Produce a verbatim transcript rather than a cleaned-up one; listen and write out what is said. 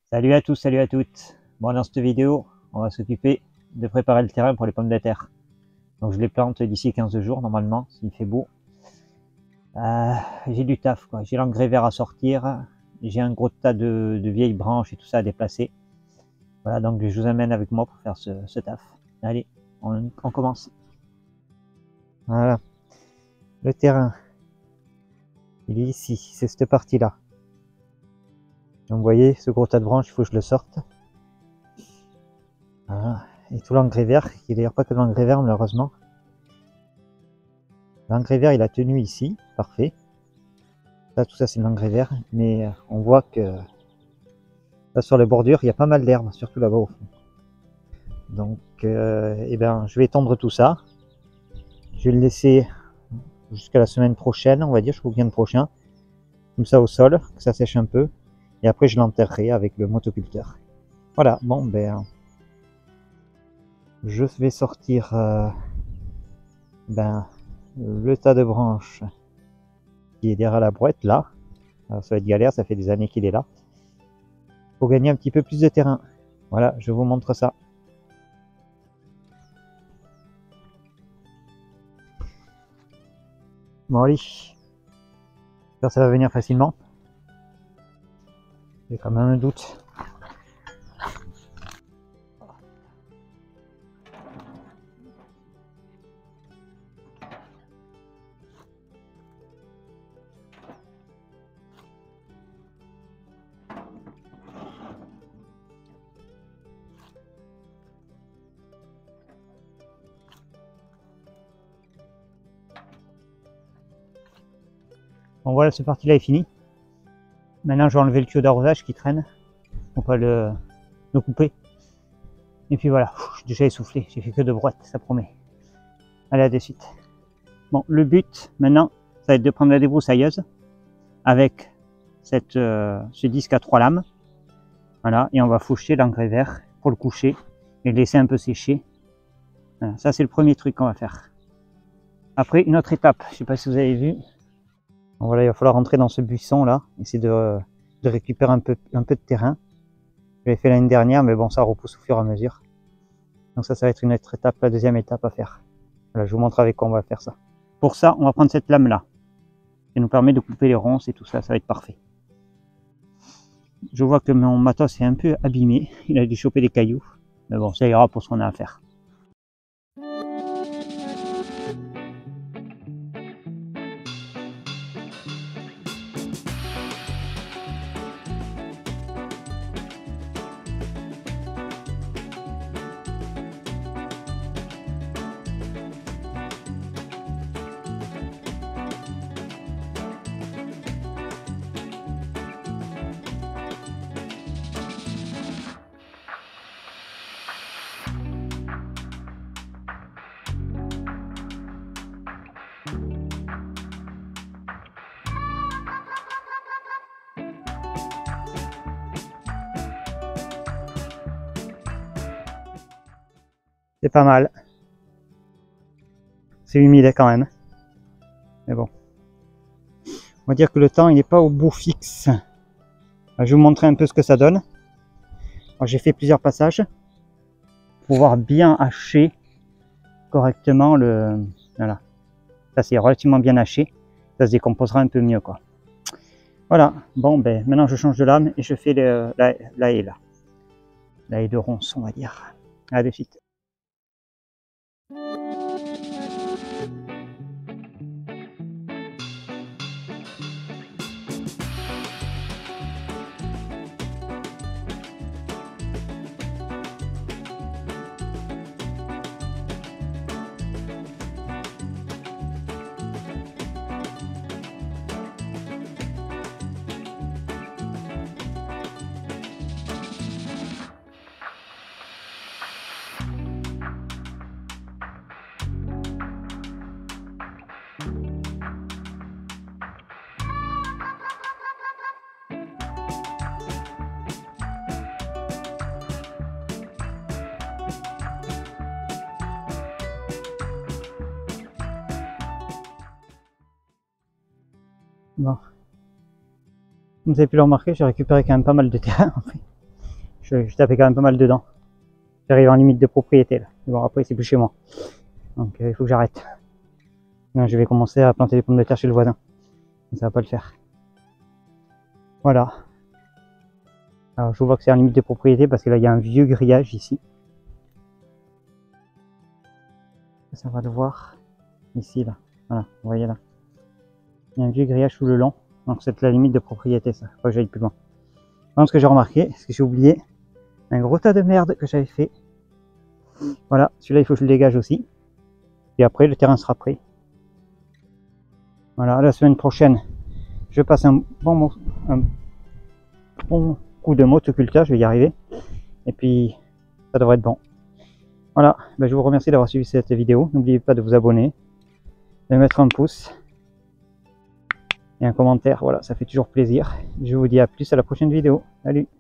Salut à tous, salut à toutes. Bon, dans cette vidéo, on va s'occuper de préparer le terrain pour les pommes de terre. Donc je les plante d'ici quinze jours normalement, s'il fait beau. Euh, j'ai du taf, quoi. J'ai l'engrais vert à sortir, j'ai un gros tas de, de vieilles branches et tout ça à déplacer. Voilà, donc je vous amène avec moi pour faire ce, ce taf. Allez, on, on commence. Voilà, le terrain, il est ici, c'est cette partie-là. Donc vous voyez, ce gros tas de branches, il faut que je le sorte. Voilà. Et tout l'engrais vert, il n'y a pas que de l'engrais vert malheureusement. L'engrais vert, il a tenu ici, parfait. Là, tout ça, c'est de l'engrais vert, mais on voit que là, sur les bordures, il y a pas mal d'herbes, surtout là-bas au fond. Donc, euh, eh ben, je vais étendre tout ça. Je vais le laisser jusqu'à la semaine prochaine, on va dire, jusqu'au week-end prochain. Comme ça au sol, que ça sèche un peu. Et après, je l'enterrerai avec le motoculteur. Voilà, bon, ben, je vais sortir euh, ben, le tas de branches qui est derrière la brouette, là. Alors, ça va être galère, ça fait des années qu'il est là. Pour gagner un petit peu plus de terrain. Voilà, je vous montre ça. Bon, allez. J'espère que ça va venir facilement. J'ai quand même un doute. Bon voilà, cette partie-là est finie. Maintenant, je vais enlever le tuyau d'arrosage qui traîne. On peut le, le couper. Et puis voilà, je suis déjà essoufflé. J'ai fait que de brouettes, ça promet. Allez, à de suite. Bon, le but maintenant, ça va être de prendre la débroussailleuse avec cette, euh, ce disque à trois lames. Voilà, et on va faucher l'engrais vert pour le coucher et le laisser un peu sécher. Voilà, ça, c'est le premier truc qu'on va faire. Après, une autre étape, je ne sais pas si vous avez vu. Bon, voilà, il va falloir rentrer dans ce buisson là, essayer de, de récupérer un peu, un peu de terrain. Je l'ai fait l'année dernière, mais bon, ça repousse au fur et à mesure. Donc ça, ça va être une autre étape, la deuxième étape à faire. Voilà, je vous montre avec quoi on va faire ça. Pour ça, on va prendre cette lame là. Ça nous permet de couper les ronces et tout ça, ça va être parfait. Je vois que mon matos est un peu abîmé, il a dû choper des cailloux. Mais bon, ça ira pour ce qu'on a à faire. C'est pas mal. C'est humide quand même. Mais bon. On va dire que le temps il n'est pas au bout fixe. Je vais vous montrer un peu ce que ça donne. J'ai fait plusieurs passages pour pouvoir bien hacher correctement le. Voilà. Ça c'est relativement bien haché. Ça se décomposera un peu mieux quoi. Voilà. Bon ben maintenant je change de lame et je fais le, la, la haie là. La haie de ronce on va dire. À de suite. Bon. Comme vous avez pu le remarquer, j'ai récupéré quand même pas mal de terrain. je, je tapais quand même pas mal dedans. J'arrive en limite de propriété là. Mais bon, après c'est plus chez moi. Donc euh, il faut que j'arrête. Non, je vais commencer à planter des pommes de terre chez le voisin. Ça va pas le faire. Voilà. Alors je vois que c'est en limite de propriété parce que là il y a un vieux grillage ici. Ça va le voir. Ici là. Voilà, vous voyez là. Il y a un vieux grillage sous le long. Donc c'est la limite de propriété ça. Faut que j'aille plus loin. Par contre, ce que j'ai remarqué, ce que j'ai oublié, un gros tas de merde que j'avais fait. Voilà, celui-là il faut que je le dégage aussi. Et après le terrain sera prêt. Voilà, la semaine prochaine, je passe un bon, un bon coup de motoculteur, je vais y arriver. Et puis, ça devrait être bon. Voilà, ben, je vous remercie d'avoir suivi cette vidéo. N'oubliez pas de vous abonner, de mettre un pouce et un commentaire. Voilà, ça fait toujours plaisir. Je vous dis à plus à la prochaine vidéo. Salut!